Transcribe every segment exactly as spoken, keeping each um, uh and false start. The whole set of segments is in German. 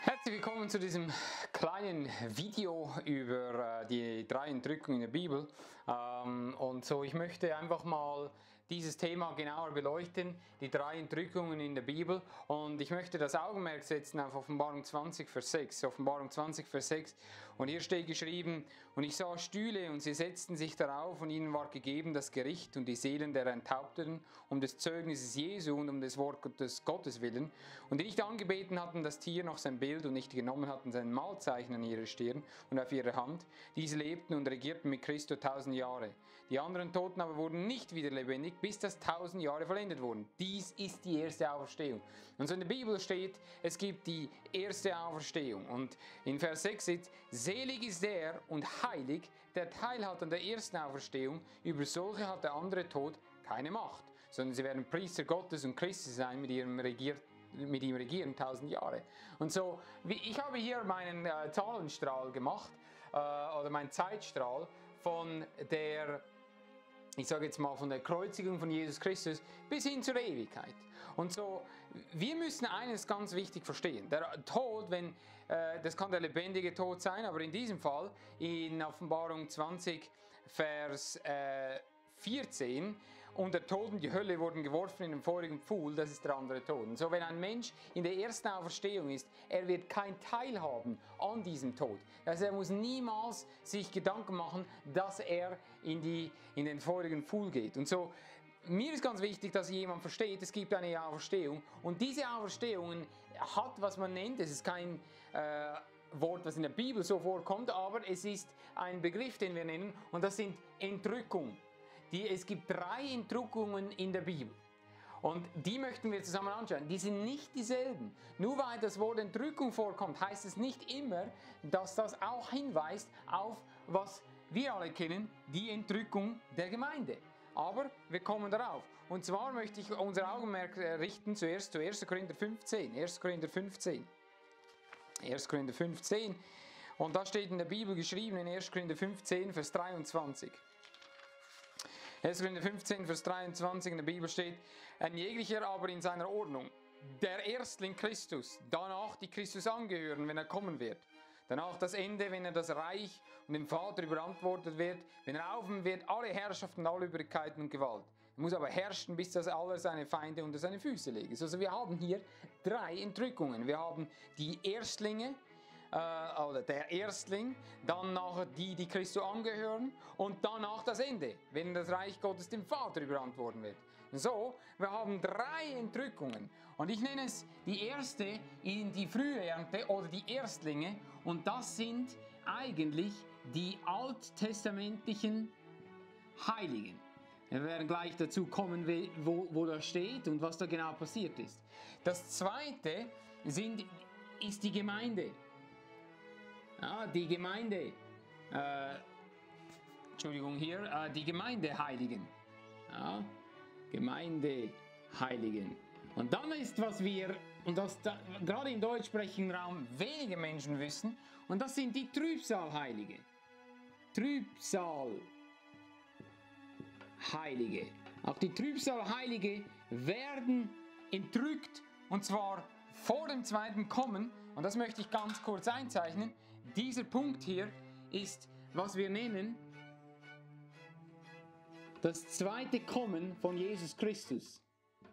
Herzlich willkommen zu diesem kleinen Video über äh, die drei Entrückungen in der Bibel. Ähm, und so, ich möchte einfach mal dieses Thema genauer beleuchten, die drei Entrückungen in der Bibel. Und ich möchte das Augenmerk setzen auf Offenbarung zwanzig, Vers sechs. Offenbarung zwanzig, Vers sechs. Und hier steht geschrieben: Und ich sah Stühle, und sie setzten sich darauf, und ihnen war gegeben das Gericht und die Seelen der Enthaupteten, um des Zeugnisses Jesu und um des Wortes Gottes willen. Und die nicht angebeten hatten das Tier noch sein Bild und nicht genommen hatten sein Malzeichen an ihrer Stirn und auf ihrer Hand. Diese lebten und regierten mit Christo tausend Jahre. Die anderen Toten aber wurden nicht wieder lebendig, bis das tausend Jahre vollendet wurden. Dies ist die erste Auferstehung. Und so in der Bibel steht, es gibt die erste Auferstehung. Und in Vers sechs steht: Selig ist der und heilig, der Teil hat an der ersten Auferstehung. Über solche hat der andere Tod keine Macht, sondern sie werden Priester Gottes und Christi sein, mit ihrem Regier mit ihm regieren tausend Jahre. Und so, ich habe hier meinen äh, Zahlenstrahl gemacht, äh, oder meinen Zeitstrahl von der, ich sage jetzt mal, von der Kreuzigung von Jesus Christus bis hin zur Ewigkeit. Und so, wir müssen eines ganz wichtig verstehen. Der Tod, wenn, äh, das kann der lebendige Tod sein, aber in diesem Fall, in Offenbarung zwanzig, Vers äh, vierzehn, und der Tod und die Hölle wurden geworfen in den feurigen Pfuhl, das ist der andere Tod. Und so, wenn ein Mensch in der ersten Auferstehung ist, er wird kein Teil haben an diesem Tod. Also er muss niemals sich Gedanken machen, dass er in, die, in den feurigen Pfuhl geht. Und so, mir ist ganz wichtig, dass jemand versteht, es gibt eine Auferstehung. Und diese Auferstehung hat, was man nennt, es ist kein äh, Wort, was in der Bibel so vorkommt, aber es ist ein Begriff, den wir nennen, und das sind Entrückungen. Die, es gibt drei Entrückungen in der Bibel. Und die möchten wir zusammen anschauen. Die sind nicht dieselben. Nur weil das Wort Entrückung vorkommt, heißt es nicht immer, dass das auch hinweist auf, was wir alle kennen, die Entrückung der Gemeinde. Aber wir kommen darauf. Und zwar möchte ich unser Augenmerk richten zuerst zu erster Korinther fünfzehn. erster Korinther fünfzehn. erster Korinther fünfzehn. Und da steht in der Bibel geschrieben, in erster Korinther fünfzehn, Vers dreiundzwanzig. erster Korinther fünfzehn, Vers dreiundzwanzig in der Bibel steht: Ein jeglicher aber in seiner Ordnung, der Erstling Christus, danach die Christus angehören, wenn er kommen wird. Danach das Ende, wenn er das Reich und dem Vater überantwortet wird, wenn er aufnehmen wird, alle Herrschaften, alle Übrigkeiten und Gewalt. Er muss aber herrschen, bis das aller seine Feinde unter seine Füße legen. Also wir haben hier drei Entrückungen. Wir haben die Erstlinge, Äh, oder der Erstling, dann nachher die, die Christus angehören, und danach das Ende, wenn das Reich Gottes dem Vater überantworten wird. So, wir haben drei Entrückungen, und ich nenne es die erste in die frühe Ernte oder die Erstlinge, und das sind eigentlich die alttestamentlichen Heiligen. Wir werden gleich dazu kommen, wo, wo das steht und was da genau passiert ist. Das zweite sind, ist die Gemeinde. Ja, die Gemeinde, äh, Entschuldigung hier, äh, die Gemeindeheiligen. Ja, Gemeindeheiligen. Und dann ist, was wir, und das da, gerade im deutschsprachigen Raum wenige Menschen wissen, und das sind die Trübsalheilige. Trübsalheilige. Auch die Trübsalheilige werden entrückt, und zwar vor dem zweiten Kommen. Und das möchte ich ganz kurz einzeichnen. Dieser Punkt hier ist, was wir nennen, das zweite Kommen von Jesus Christus.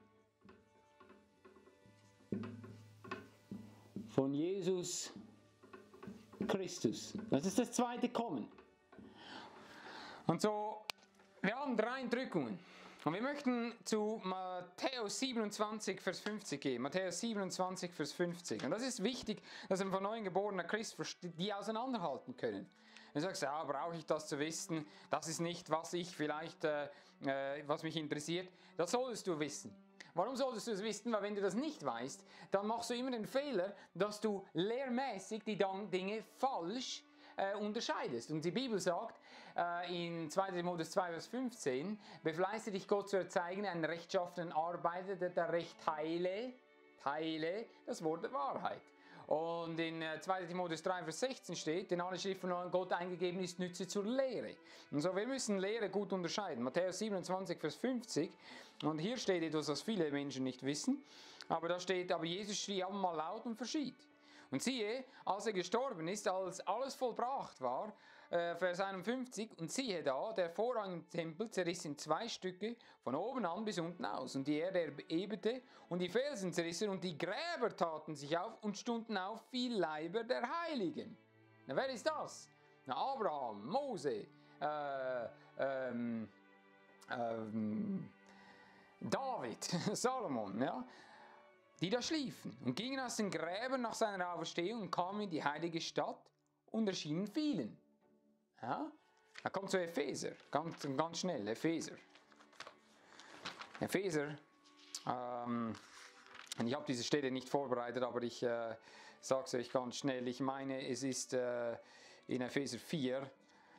Von Jesus Christus. Das ist das zweite Kommen. Und so, wir haben drei Entrückungen. Und wir möchten zu Matthäus siebenundzwanzig, Vers fünfzig gehen. Matthäus siebenundzwanzig, Vers fünfzig. Und das ist wichtig, dass ein von neuem geborener Christ die auseinanderhalten können. Du sagst, ja, brauche ich das zu wissen? Das ist nicht, was ich vielleicht, äh, was mich interessiert. Das solltest du wissen. Warum solltest du es wissen? Weil wenn du das nicht weißt, dann machst du immer den Fehler, dass du lehrmäßig die Dinge falsch Äh, unterscheidest. Und die Bibel sagt äh, in zweiter Timotheus zwei, Vers fünfzehn: Befleiße dich Gott zu erzeigen, einen rechtschaffenen Arbeiter, der, der recht teile, teile das Wort der Wahrheit. Und in äh, zweiter Timotheus drei, Vers sechzehn steht: Denn alle Schrift von Gott eingegeben ist, nütze zur Lehre. Und so, wir müssen Lehre gut unterscheiden. Matthäus siebenundzwanzig, Vers fünfzig. Und hier steht etwas, was viele Menschen nicht wissen. Aber da steht: Aber Jesus schrie einmal laut und verschied. Und siehe, als er gestorben ist, als alles vollbracht war, äh, Vers einundfünfzig, und siehe da, der Vorhang im Tempel zerriss in zwei Stücke, von oben an bis unten aus. Und die Erde erbebte und die Felsen zerrissen und die Gräber taten sich auf und stunden auf wie Leiber der Heiligen. Na, wer ist das? Na, Abraham, Mose, äh, ähm, ähm, David, Salomon, ja, die da schliefen und gingen aus den Gräbern nach seiner Auferstehung und kamen in die heilige Stadt und erschienen vielen. Ja? Da kommt so Epheser, ganz, ganz schnell, Epheser. Epheser, ähm, und ich habe diese Stelle nicht vorbereitet, aber ich äh, sage es euch ganz schnell. Ich meine, es ist äh, in Epheser vier,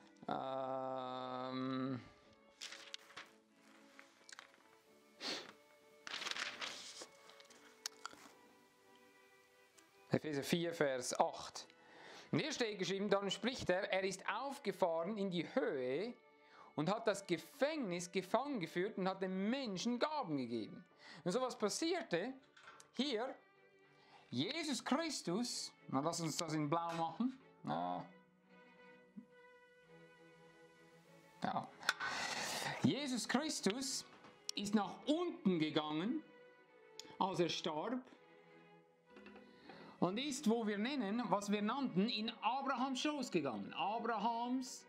ähm, Epheser vier, Vers acht. Und hier steht geschrieben, dann spricht er, er ist aufgefahren in die Höhe und hat das Gefängnis gefangen geführt und hat den Menschen Gaben gegeben. Und so was passierte hier, Jesus Christus, na, lass uns das in blau machen, na, ja. Jesus Christus ist nach unten gegangen, als er starb, und ist, wo wir nennen, was wir nannten, in Abrahams Schoß gegangen. Abrahams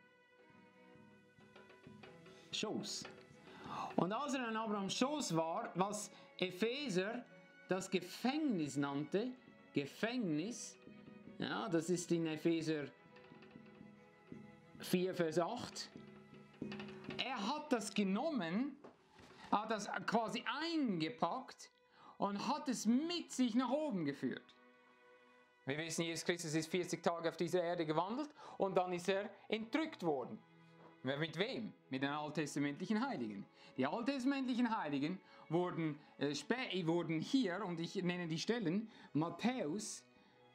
Schoß. Und als er in Abrahams Schoß war, was Epheser das Gefängnis nannte, Gefängnis, ja, das ist in Epheser vier, Vers acht, er hat das genommen, hat das quasi eingepackt und hat es mit sich nach oben geführt. Wir wissen, Jesus Christus ist vierzig Tage auf dieser Erde gewandelt und dann ist er entrückt worden. Mit wem? Mit den alttestamentlichen Heiligen. Die alttestamentlichen Heiligen wurden, äh, wurden hier, und ich nenne die Stellen, Matthäus,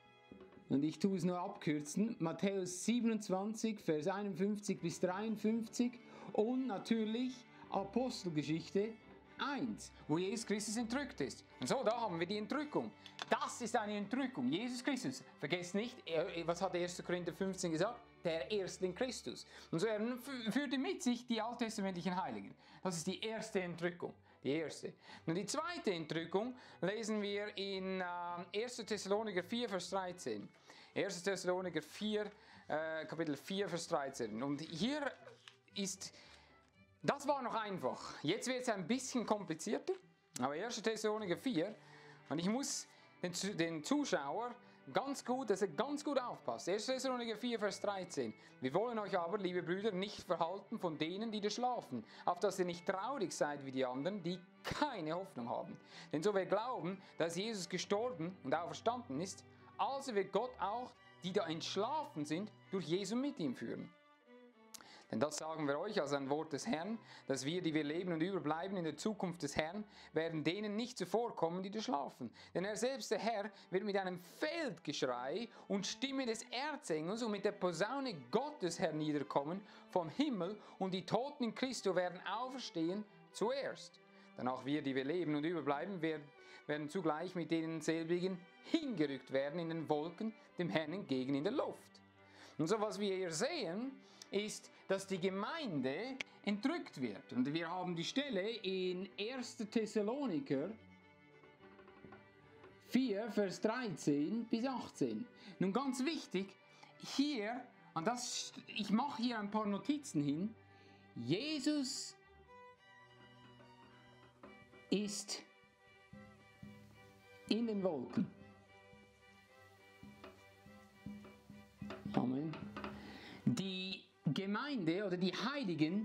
und ich tue es nur abkürzen, Matthäus siebenundzwanzig, Vers einundfünfzig bis dreiundfünfzig und natürlich Apostelgeschichte eins, wo Jesus Christus entrückt ist. Und so, da haben wir die Entrückung. Das ist eine Entrückung. Jesus Christus, vergesst nicht, er, was hat erster Korinther fünfzehn gesagt? Der Erstling Christus. Und so, er führte mit sich die alttestamentlichen Heiligen. Das ist die erste Entrückung. Die erste. Und die zweite Entrückung lesen wir in äh, erster Thessaloniker vier, Vers dreizehn. erster Thessaloniker vier, äh, Kapitel vier, Vers dreizehn. Und hier ist, das war noch einfach. Jetzt wird es ein bisschen komplizierter. Aber erster Thessaloniker vier, und ich muss den, den Zuschauer ganz gut, dass er ganz gut aufpasst. erster Thessaloniker vier, Vers dreizehn. Wir wollen euch aber, liebe Brüder, nicht verhalten von denen, die da schlafen, auf dass ihr nicht traurig seid wie die anderen, die keine Hoffnung haben. Denn so wir glauben, dass Jesus gestorben und auferstanden ist, also wird Gott auch, die da entschlafen sind, durch Jesu mit ihm führen. Denn das sagen wir euch als ein Wort des Herrn, dass wir, die wir leben und überbleiben in der Zukunft des Herrn, werden denen nicht zuvorkommen, die da schlafen. Denn er selbst, der Herr, wird mit einem Feldgeschrei und Stimme des Erzengels und mit der Posaune Gottes herniederkommen vom Himmel, und die Toten in Christo werden auferstehen zuerst. Danach wir, die wir leben und überbleiben, werden zugleich mit denen selbigen hingerückt werden in den Wolken, dem Herrn entgegen in der Luft. Und so, was wir hier sehen, ist, dass die Gemeinde entrückt wird. Und wir haben die Stelle in erster Thessaloniker vier, Vers dreizehn bis achtzehn. Nun ganz wichtig, hier, und das, ich mache hier ein paar Notizen hin, Jesus ist in den Wolken. Amen. Die Gemeinde oder die Heiligen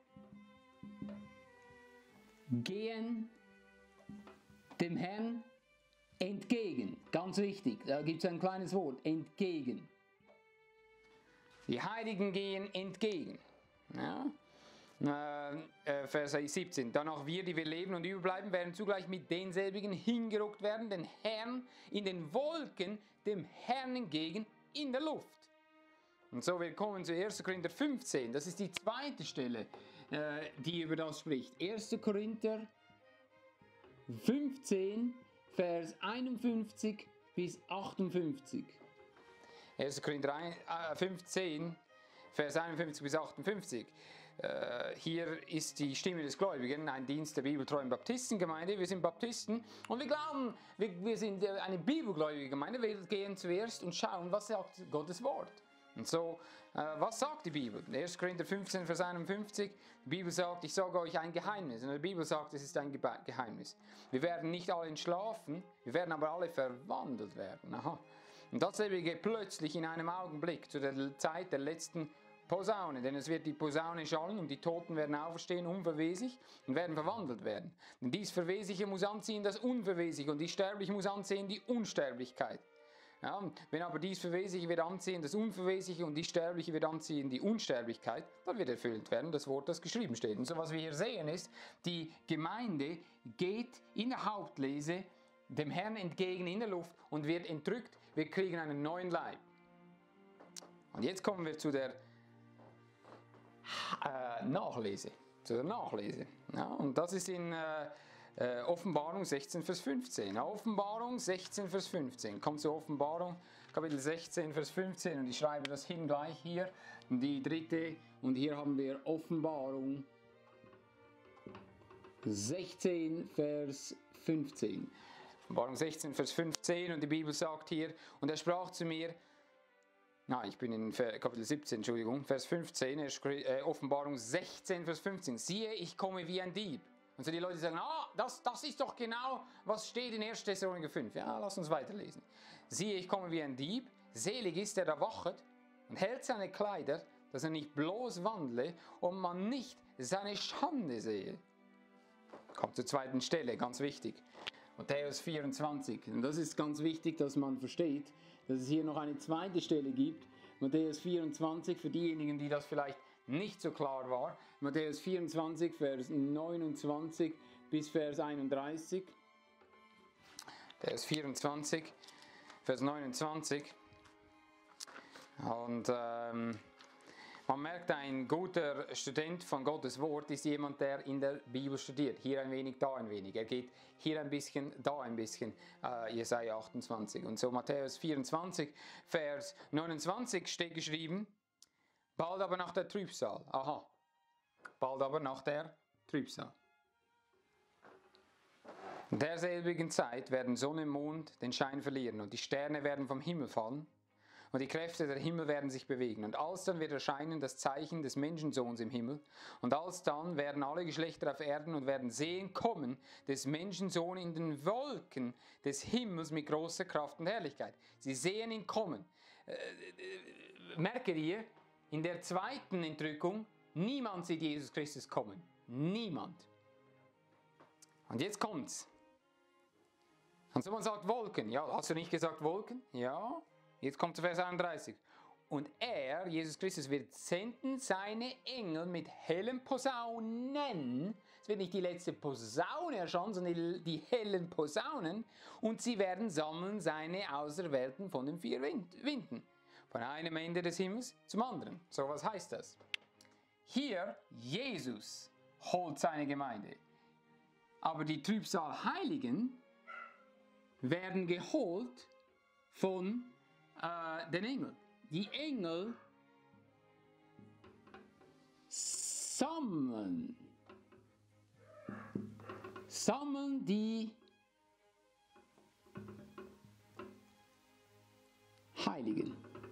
gehen dem Herrn entgegen. Ganz wichtig, da gibt es ein kleines Wort, entgegen. Die Heiligen gehen entgegen. Ja? Äh, Vers siebzehn. Danach wir, die wir leben und überbleiben, werden zugleich mit denselbigen hingerückt werden, den Herrn in den Wolken, dem Herrn entgegen in der Luft. Und so, wir kommen zu erster Korinther fünfzehn. Das ist die zweite Stelle, äh, die über das spricht. erster Korinther fünfzehn, Vers einundfünfzig bis achtundfünfzig. erster Korinther fünfzehn, Vers einundfünfzig bis achtundfünfzig. Äh, hier ist die Stimme des Gläubigen, ein Dienst der bibeltreuen Baptistengemeinde. Wir sind Baptisten und wir glauben, wir, wir sind eine bibelgläubige Gemeinde. Wir gehen zuerst und schauen, was sagt Gottes Wort. Und so, äh, was sagt die Bibel? erster Korinther fünfzehn, Vers einundfünfzig. Die Bibel sagt, ich sage euch ein Geheimnis. Und die Bibel sagt, es ist ein Geheimnis. Wir werden nicht alle entschlafen, wir werden aber alle verwandelt werden. Aha. Und dasselbe geht plötzlich in einem Augenblick zu der Zeit der letzten Posaune, denn es wird die Posaune schallen und die Toten werden auferstehen, unverweslich, und werden verwandelt werden. Denn dies Verwesliche muss anziehen das Unverwesliche und die Sterbliche muss anziehen die Unsterblichkeit. Ja, wenn aber dies Verwesliche wird anziehen das Unverwesliche und die Sterbliche wird anziehen die Unsterblichkeit, dann wird erfüllt werden das Wort, das geschrieben steht. Und so was wir hier sehen ist, die Gemeinde geht in der Hauptlese dem Herrn entgegen in der Luft und wird entrückt. Wir kriegen einen neuen Leib. Und jetzt kommen wir zu der äh, Nachlese. Zu der Nachlese. Ja, und das ist in äh, äh, Offenbarung sechzehn, Vers fünfzehn. Ja, Offenbarung sechzehn, Vers fünfzehn. Kommt zur Offenbarung, Kapitel sechzehn, Vers fünfzehn. Und ich schreibe das hin gleich hier. Die dritte. Und hier haben wir Offenbarung sechzehn, Vers fünfzehn. Offenbarung sechzehn, Vers fünfzehn, und die Bibel sagt hier, und er sprach zu mir, na, ich bin in Kapitel siebzehn, Entschuldigung, Vers fünfzehn, äh, Offenbarung sechzehn, Vers fünfzehn, siehe, ich komme wie ein Dieb. Und so die Leute sagen, ah, das, das ist doch genau, was steht in erster Thessalonicher fünf. Ja, lass uns weiterlesen. Siehe, ich komme wie ein Dieb, selig ist der, der wachet und hält seine Kleider, dass er nicht bloß wandle und man nicht seine Schande sehe. Kommt zur zweiten Stelle, ganz wichtig. Matthäus vierundzwanzig. Und das ist ganz wichtig, dass man versteht, dass es hier noch eine zweite Stelle gibt. Matthäus vierundzwanzig, für diejenigen, die das vielleicht nicht so klar war. Matthäus vierundzwanzig, Vers neunundzwanzig bis Vers einunddreißig. Matthäus vierundzwanzig, Vers neunundzwanzig. Und ähm, man merkt, ein guter Student von Gottes Wort ist jemand, der in der Bibel studiert. Hier ein wenig, da ein wenig. Er geht hier ein bisschen, da ein bisschen. Äh, Jesaja achtundzwanzig. Und so Matthäus vierundzwanzig, Vers neunundzwanzig steht geschrieben, bald aber nach der Trübsal. Aha. Bald aber nach der Trübsal. In derselbigen Zeit werden Sonne und Mond den Schein verlieren und die Sterne werden vom Himmel fallen. Und die Kräfte der Himmel werden sich bewegen. Und alsdann wird erscheinen das Zeichen des Menschensohns im Himmel. Und alsdann werden alle Geschlechter auf Erden und werden sehen kommen des Menschensohn in den Wolken des Himmels mit großer Kraft und Herrlichkeit. Sie sehen ihn kommen. Äh, äh, merke dir, in der zweiten Entrückung, niemand sieht Jesus Christus kommen. Niemand. Und jetzt kommt's. Und so man sagt Wolken. Ja, hast du nicht gesagt Wolken? Ja. Jetzt kommt zu Vers einunddreißig. Und er, Jesus Christus, wird senden seine Engel mit hellen Posaunen. Es wird nicht die letzte Posaune erscheinen, sondern die, die hellen Posaunen. Und sie werden sammeln seine Auserwählten von den vier Winden. Von einem Ende des Himmels zum anderen. So, was heißt das? Hier, Jesus holt seine Gemeinde. Aber die Trübsal-Heiligen werden geholt von Uh, den Engel. Die Engel sammeln, sammeln die Heiligen.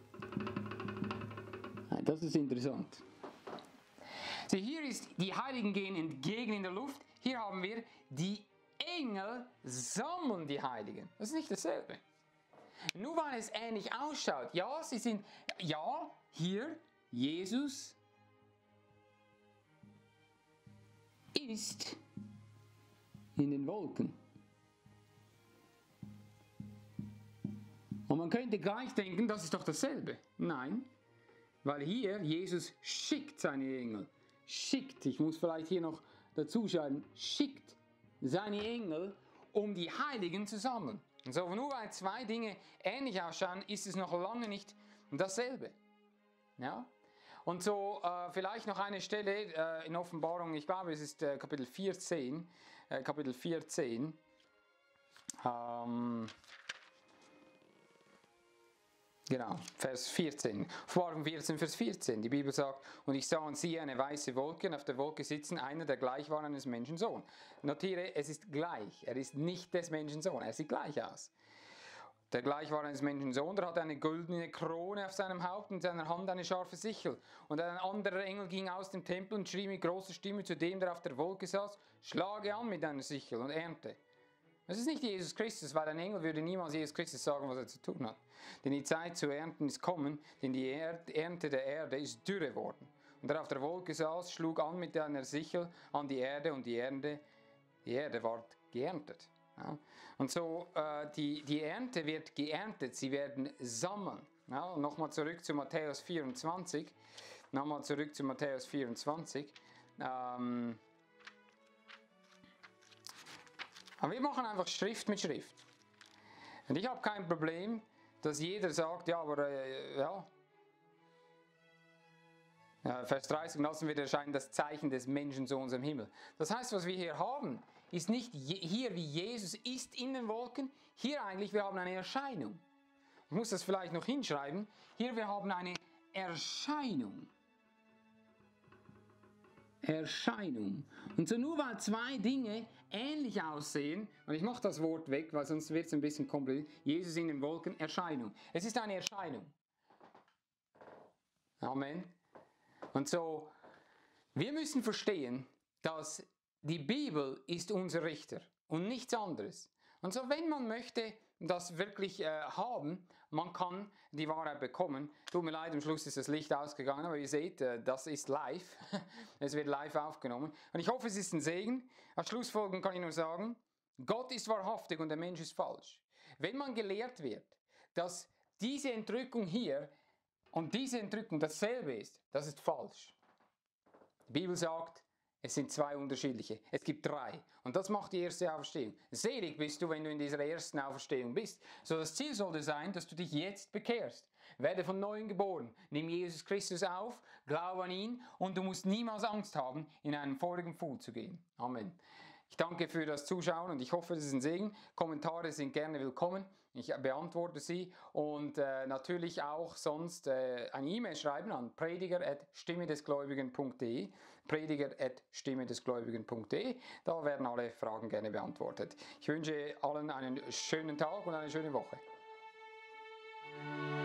Das ist interessant. So, hier ist, die Heiligen gehen entgegen in der Luft. Hier haben wir, die Engel sammeln die Heiligen. Das ist nicht dasselbe. Nur weil es ähnlich ausschaut. Ja, sie sind, ja, hier, Jesus ist in den Wolken. Und man könnte gleich denken, das ist doch dasselbe. Nein, weil hier Jesus schickt seine Engel. Schickt, ich muss vielleicht hier noch dazu schreiben, schickt seine Engel, um die Heiligen zu sammeln. Und so, nur weil zwei Dinge ähnlich ausschauen, ist es noch lange nicht dasselbe. Ja? Und so, äh, vielleicht noch eine Stelle äh, in Offenbarung, ich glaube, es ist äh, Kapitel vierzehn. Äh, Kapitel vierzehn. Ähm, Genau, Vers vierzehn. Offenbarung vierzehn, Vers vierzehn. Die Bibel sagt, und ich sah und siehe eine weiße Wolke, und auf der Wolke sitzen einer, der gleich war eines Menschensohn. Notiere, es ist gleich. Er ist nicht des Menschensohn. Er sieht gleich aus. Der gleich war eines Menschensohn, der hatte eine goldene Krone auf seinem Haupt und in seiner Hand eine scharfe Sichel. Und ein anderer Engel ging aus dem Tempel und schrie mit großer Stimme zu dem, der auf der Wolke saß, schlage an mit deiner Sichel und ernte. Das ist nicht Jesus Christus, weil ein Engel würde niemals Jesus Christus sagen, was er zu tun hat. Denn die Zeit zu ernten ist kommen, denn die Ernte der Erde ist dürre worden. Und der auf der Wolke saß, schlug an mit einer Sichel an die Erde und die Erde, die Erde ward geerntet. Ja. Und so, äh, die, die Ernte wird geerntet, sie werden sammeln. Ja. Nochmal zurück zu Matthäus vierundzwanzig. Nochmal zurück zu Matthäus vierundzwanzig. Ähm, Aber wir machen einfach Schrift mit Schrift. Und ich habe kein Problem, dass jeder sagt, ja, aber äh, ja. ja. Vers dreißig, lassen wir erscheinen das Zeichen des Menschensohns im Himmel. Das heißt, was wir hier haben, ist nicht je, hier wie Jesus ist in den Wolken, hier eigentlich, wir haben eine Erscheinung. Ich muss das vielleicht noch hinschreiben. Hier, wir haben eine Erscheinung. Erscheinung. Und so nur weil zwei Dinge ähnlich aussehen, und ich mache das Wort weg, weil sonst wird es ein bisschen kompliziert, Jesus in den Wolken, Erscheinung. Es ist eine Erscheinung. Amen. Und so, wir müssen verstehen, dass die Bibel ist unser Richter und nichts anderes. Und so, wenn man möchte das wirklich äh, haben, man kann die Wahrheit bekommen. Tut mir leid, am Schluss ist das Licht ausgegangen, aber ihr seht, äh, das ist live. Es wird live aufgenommen. Und ich hoffe, es ist ein Segen. Als Schlussfolgerung kann ich nur sagen, Gott ist wahrhaftig und der Mensch ist falsch. Wenn man gelehrt wird, dass diese Entrückung hier und diese Entrückung dasselbe ist, das ist falsch. Die Bibel sagt, es sind zwei unterschiedliche. Es gibt drei. Und das macht die erste Auferstehung. Selig bist du, wenn du in dieser ersten Auferstehung bist. So, das Ziel sollte sein, dass du dich jetzt bekehrst. Werde von Neuem geboren. Nimm Jesus Christus auf, glaube an ihn und du musst niemals Angst haben, in einen vorigen Pfuhl zu gehen. Amen. Ich danke für das Zuschauen und ich hoffe, es ist ein Segen. Kommentare sind gerne willkommen. Ich beantworte sie und äh, natürlich auch sonst äh, eine E-Mail schreiben an prediger at stimme des gläubigen punkt de. prediger at stimme des gläubigen punkt de. Da werden alle Fragen gerne beantwortet. Ich wünsche allen einen schönen Tag und eine schöne Woche.